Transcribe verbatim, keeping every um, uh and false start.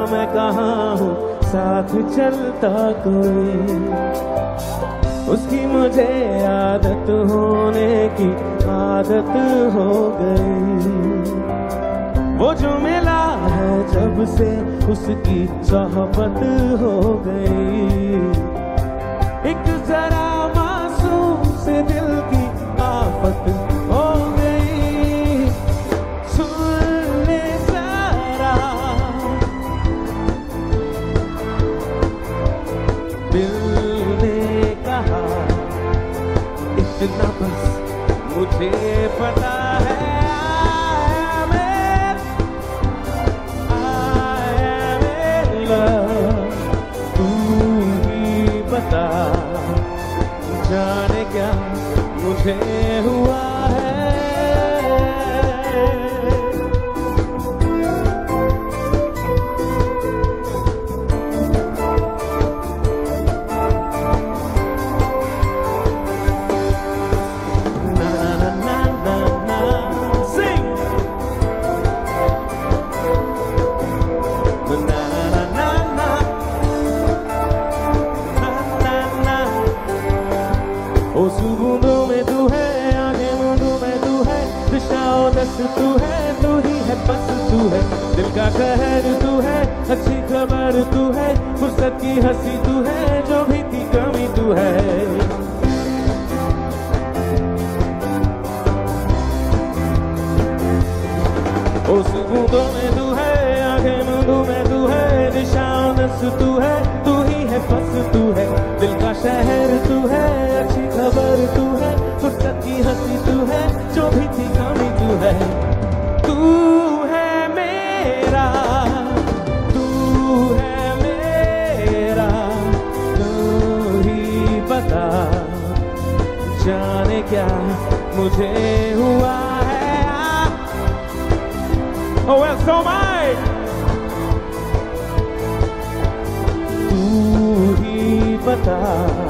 मैं कहाँ हूँ साथ चलता कोई। उसकी मुझे आदत होने की आदत हो गई। वो जो मिला है जब से उसकी सोहबत हो गई। एक जरा मासूम से दिल की आफत हो गई। सुन ले जरा दिल ने कहा, इतना बस मुझे पता है। तू ही बता जाने क्या मुझे हुआ है। ना ना ना ना ना sing ना ना ना ना ओ सुबूंदों में तू है, आगे मूंदों में तू है, दिशाओं दस तू है, तू ही है बस तू है। दिल का कहर तू है, अच्छी खबर तू है, फुर्सत की हंसी तू है, जो भी थी कमी तू है। ओ सुबूंदों में तू है, आगे मूंदों में तू है, दिशाओं दस तू है, तू ही है बस तू है। दिल का शहर तू है, अच्छी खबर तू है, फुर्सत की हंसी तू है, जो भी थी कमी तू है। तू है मेरा, तू है मेरा, तू ही बता जाने क्या मुझे हुआ है। Oh well, so am I. तू ही बता